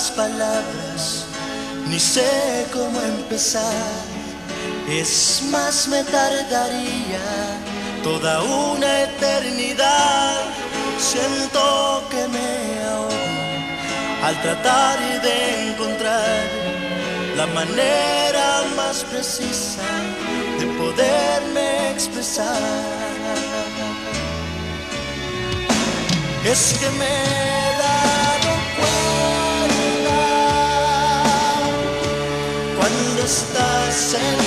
las palabras, ni sé cómo empezar. Es más, me tardaría toda una eternidad. Siento que me ahogo al tratar de encontrar la manera más precisa de poderme expresar. Es que me he dado cuenta cuando estás en